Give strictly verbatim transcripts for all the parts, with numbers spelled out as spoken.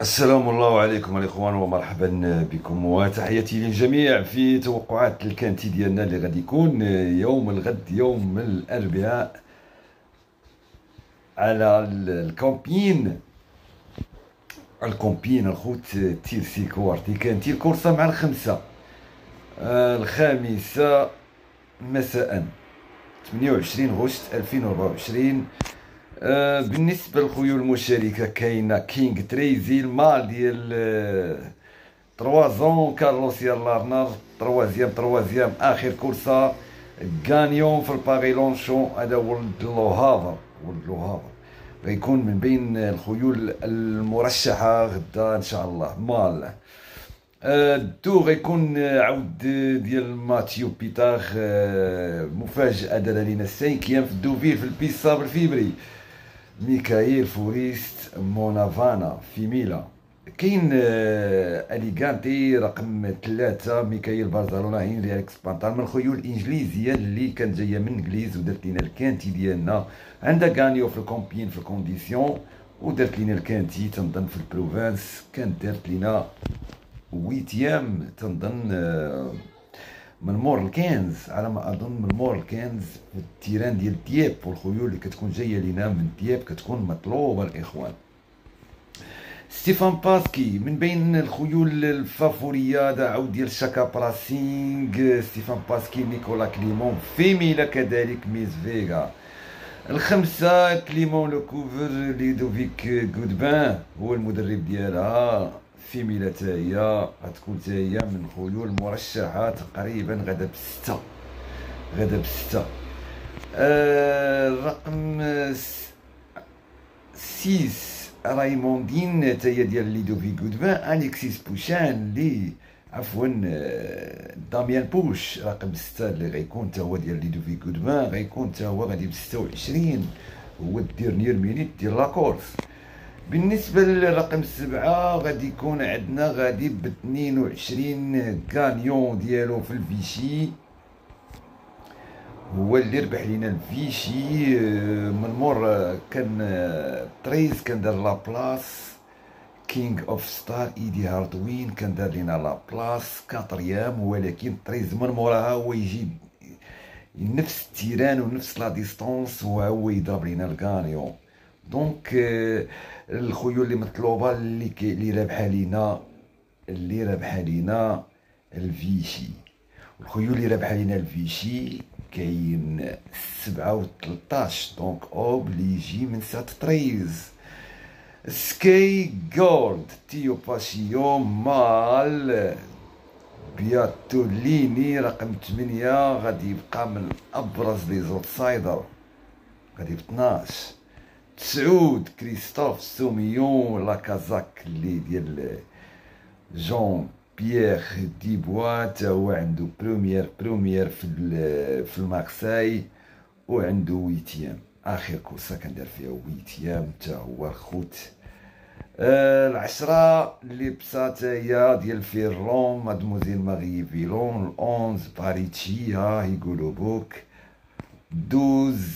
السلام الله عليكم الاخوان ومرحبا بكم وتحياتي للجميع في توقعات الكانتي ديالنا اللي غادي يكون يوم الغد يوم الاربعاء على الكومبين الكومبين الخوت تيرسي كوارتي كانتي الكورسه مع الخمسه آه، الخامسه مساء ثمانية وعشرين غشت ألفين وأربعة وعشرين. آه، بالنسبه للخيول المشاركه كاينه كينغ تريزي المال ديال آه، تروازون كارلوس يالارنر تروازيام تروازيام اخر كورسه غانيون في الباري لونشون. هذا ولد لوهافر ولد لوهافر غيكون من بين الخيول المرشحه غدا ان شاء الله. مال آه، الدو غيكون عود ديال ماتيو بيتاغ، آه، مفاجاه دار لينا سانكيام في الدوفيل في البيسا بالفيبري. ميكائيل فوريست مونافانا في ميلا. كاين آه، اليغانتي رقم ثلاثة ميكائيل بارزالونا هنري اليكس بانتال من الخيول الانجليزيه اللي كانت جايه من انجليز ودارت لينا الكانتي ديالنا. عندها غانيو في الكومبين في الكونديسيون ودارت لينا الكانتي تنظن في البروفانس كانت دارت لينا ويتيام تنظن آه، من مور الكنز على ما اظن من مور الكنز في التيران ديال دياب. والخيول اللي كتكون جايه لينا من دياب كتكون مطلوبه الاخوان. ستيفان باسكي من بين الخيول الفافوريه دا عود ديال شاكا براسينغ. ستيفان باسكي نيكولا كليمون فيميلا كذلك ميز فيغا. الخمسه كليمون لوكوفر ليدوفيك غودبان هو المدرب ديالها. فيميلا تاهي غتكون تاهي من خيول مرشحه تقريبا غدا بستة غدا بستة. آه الرقم سيس رايموندين تاهي ديال ليدوفيك غودبان. اليكسيس بوشان لي عفوا آه، داميان بوش رقم ستة اللي غيكون تا هو ديال ليدوفيك غودبان غيكون تا هو غادي ب ستة وعشرين هو الديرنيير مينيت ديال لاكورس. بالنسبه للرقم سبعة غادي يكون عندنا غادي ب اثنين وعشرين كانيون ديالو في الفيشي هو اللي ربح لينا الفيشي. آه، من مور آه، كان آه، تريز كان دار لا بلاس. كينغ اوف ستار ايدي هاردوين كان دار لينا لا بلاس كاتريام، ولكن تريز من موراها هو يجي نفس التيران ونفس لا ديستونس وهو يضرب لينا الكانيون. دونك آه، الخيول اللي مطلوبه اللي كي اللي رابحه لينا اللي رابحه لينا الفيشي. الخيول اللي رابحه لينا الفيشي كاين سبعة و تلطاش دونك اوبليجي من سات تريز. سكاي جولد تيو باسيو مال بياتوليني رقم ثمانية غادي يبقى من ابرز لي زوتسايدر غادي ب اثناش. تسعود كريستوف سوميون لاكازاك اللي ديال جون بيير ديبوا تا هو عنده بروميير بروميير في ال- في المارساي وعنده ويتيام اخر كورسه كندير فيها ويتيام تا هو الخوت. آه العشرة اللي بسات هي ديال فيرون مادموزيل ماري فيلون. الأونز باريتشيا يقولوا بوك. دوز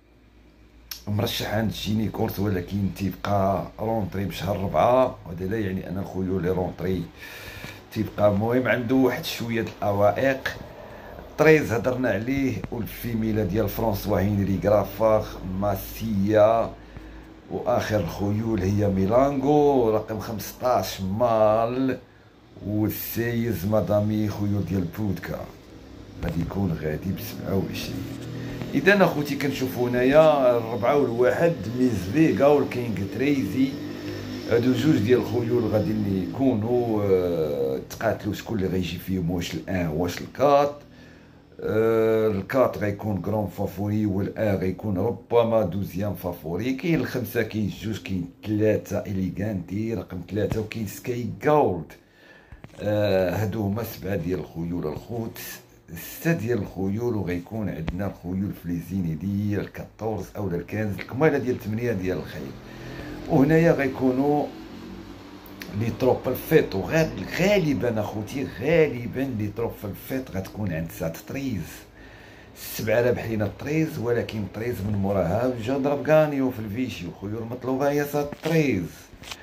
مرشح عند جيني كورس ولكن تيبقى رونطري بشهر ربعة. وهذا لا يعني ان الخيول لي رونطري تيبقى المهم عنده واحد شويه د الاوائق. تريز هضرنا عليه والفيميلا ديال فرانسوا هنري غرافاغ ماسيا. واخر الخيول هي ميلانغو رقم خمسطاش مال والسيز مدامي خيول ديال بودكا غادي يكون غادي ب سبعة وعشرين. اذا اخوتي كنشوفوا هنايا الربعه والواحد ميز فيغا والكينغ تريزي هادو جوج ديال الخيول غادي اللي يكونوا آه، تقاتلوا شكون اللي غيجي فيهم واش الان واش الكات. آه، الكات غيكون كرون فافوري والان غيكون ربما دوزيام فافوري. كاين الخمسه كاين جوج كاين ثلاثه اليغانتي رقم ثلاثه وكاين سكاي جولد. آه، هادو هما سبعه ديال الخيول الخوت. ستة ديال الخيول وغيكون عندنا الخيول في ليزيني ديال أربعطاش او الكنز الكماله ديال ثمانية ديال الخيل. وهنايا غيكونوا لي تروب الفيت وغالبا اخوتي غالبا لي تروب الفيت غتكون عند سات تريز. السبعه رابح لينا الطريز ولكن طريز من موراها جا ضرب كانيو في الفيشي وخيول مطلوبه هي سات تريز.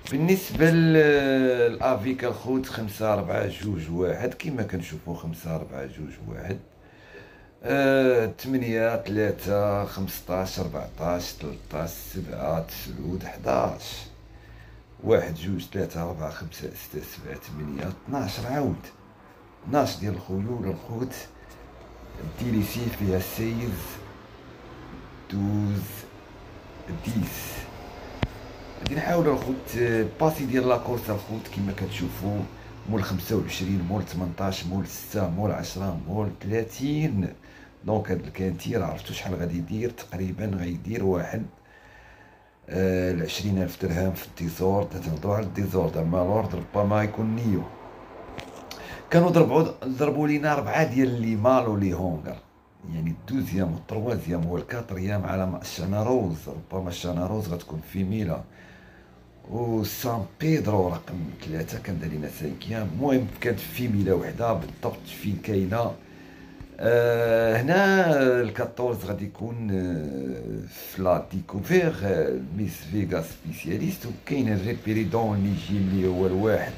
بالنسبة للافيك الخوت خمسة ربعة جوج واحد كيما كنشوفو، خمسة ربعة جوج واحد، آه، تمنية تلاتة خمسطاش ربعطاش تلطاش سبعة تسعود حداش واحد جوج تلاتة ربعة خمسة ستة سبعة تمنية طناش عاود طناش ديال الخيول الخوت. ديليسي فيها سيز دوز ديس. غادي نحاولو الخوت باسي ديال لاكورس الخوت كيما كتشوفو، مول خمسة وعشرين مول تمنطاش مول ستة مول عشرة مول تلاتين. دونك هاد الكانتير عرفتو شحال غادي يدير تقريبا؟ غيدير واحد آه العشرين الف درهم في الديزورد. تنهضرو على الديزورد، اما لورد ربما يكون نيو. كانوا ضربوا ضربوا لينا ربعه ديال لي مالو لي هونغر، يعني الدوزيام والتروازيام والكاتريام على الشاناروز. ربما الشاناروز غتكون في ميلا، و سان بيدرو رقم ثلاثة كان دار لينا سانكيام. المهم كانت في ميلا وحده بالضبط فين كاينه. آه هنا الكاطورز غادي يكون آه في لا ديكوفير آه ميس فيغا سبيسياليست، وكاين الريبيريدون اللي يجي اللي هو الواحد.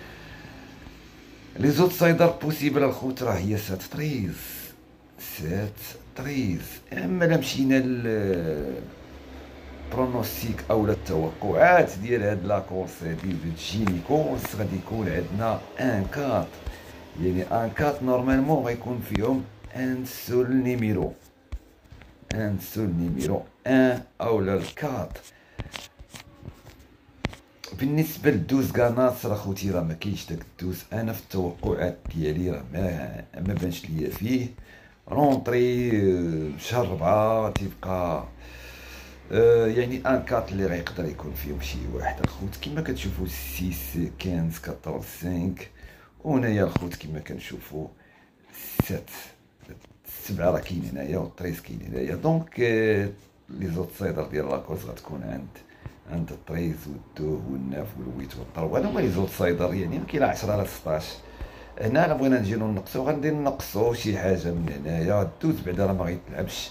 لي زوت سايدر بوسيبل الخوت راه هي سات طريز سات طريز. اما لا مشينا ل برونوستيك اولا التوقعات ديال هاد لاكورس هادي تجيني كورس، غادي يكون عندنا ان كات، يعني ان كات نورمالمون غيكون فيهم ان سول نيميرو، ان سول نيميرو ان اولا الكات. بالنسبه للدوز كاناس راه خوتي راه ما كاينش داك الدوز. انا في التوقعات ديالي راه ما ما بانش ليا فيه. رونطري شهر ربعة تيبقى آه يعني ان كات اللي غيقدر يكون فيهم شي واحد الخوت كيما كتشوفوا ستة خمسة أربعطاش خمسة. وهنايا الخوت كيما كنشوفوا سبعة سبعة راه كاين هنايا والطريس كاين هنايا. دونك آه لي زوت سايدر ديال لاكورس غتكون عند عند الطريز والدوه والناف والويت والطرو. هادو هما لي زوت سايدر، يعني كاين عشرة على ستطاش. هنا الا بغينا نجيو نقصو غندير نقصو شي حاجه من هنايا. الدوز بعدا راه ما غيتلعبش.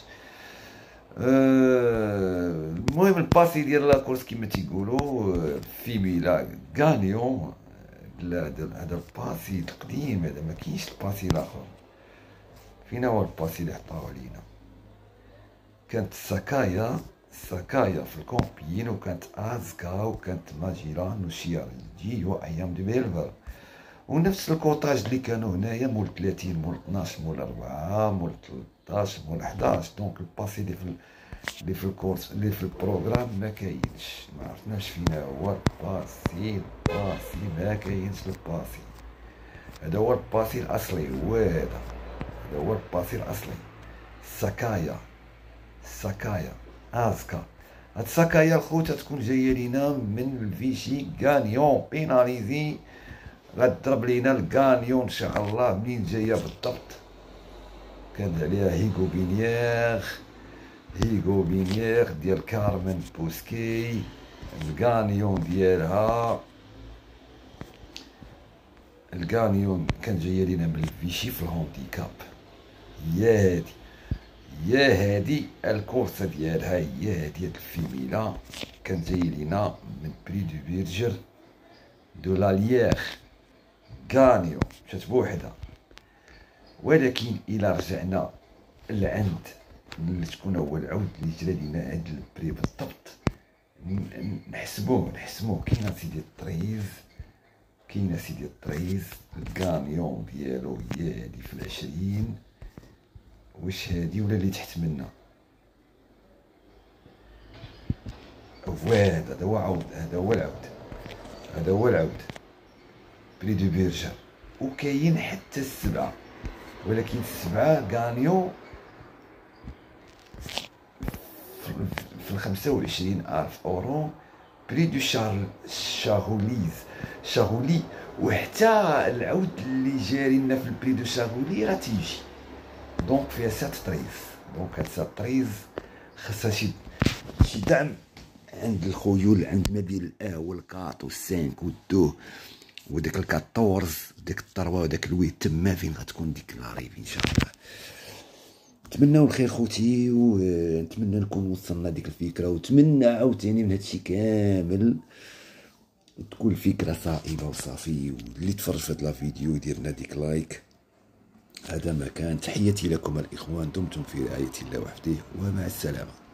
أه المهم الباسي ديال لاكورس كيما تيقولوا في ميلا غانيون. هذا الباسي القديم، هذا ما كاينش الباسي الاخر. فين هو الباسي اللي عطاوه لينا؟ كانت ساكايا ساكايا في الكومبين، وكانت ازكا، وكانت ماجيران وشيار جيو ايام دو بيلفر. ونفس الكوطاج اللي كانوا هنايا مول ثلاثين مول اثناش مول أربعة مول ثلاطاش مول حداش. دونك الباسي اللي في اللي في الكورس اللي في البروغرام ما كاينش، ما عرفناش فين هو الباسي. الباسي ما كاينش الباسي. هذا هو الباسي الاصلي، هو هذا هذا هو الباسي الاصلي. ساكايا ساكايا ازكا. هاد ساكايا الخوت تكون جايه لينا من الفيشي غانيون بيناليزي. غتضرب لينا الغانيون ان شاء الله. منين جايه بالضبط؟ كان عليها هيغو بينيير هيغو بينيير ديال كارمن بوسكي. الغانيون ديالها الغانيون كان جايه لينا من الفيشي في الهونديكاب. هي هادي يا هادي الكورسه ديالها، هي هادي هاد الفيميلا كانت جاي لينا من بري دو بيرجر دو لاليير غانيو، مشات بوحدها. ولكن الى رجعنا لعند شكون هو العود اللي جرى لينا هاد البري بالضبط، نحسبوه نحسبوه كاين سيدي الطريز كاين سيدي الطريز الغانيون ديالو هي هادي في العشرين. واش هادي ولا اللي تحت منا؟ فوالا هذا هو عود، هذا هو العود هذا هو العود بري دو بيرجر. وكاين حتى السبعة، ولكن السبعة غانيو في الخمسة وعشرين ألف أورو بري دو شارل شاغوليز شاغولي. وحتى العود اللي جاري لنا في البري دو شاغولي راه تيجي. دونك فيها سات طريز. دونك هاد سات طريز خاصها شي شي دعم عند الخيول، عند ما بين الأ والكاط والسانك والدو وداك الكاطورز وداك الطروا وداك الويت تما فين غتكون ديك لاريف ان شاء الله. نتمناو الخير خوتي، ونتمنى نكون وصلنا ديك الفكره، ونتمنى عاوتاني من هادشي كامل وتكون الفكره صائبه وصافي. واللي تفرج في هذا الفيديو يدير لنا ديك لايك. هذا ما كان. تحياتي لكم الاخوان، دمتم في رعايه الله وحده، ومع السلامه.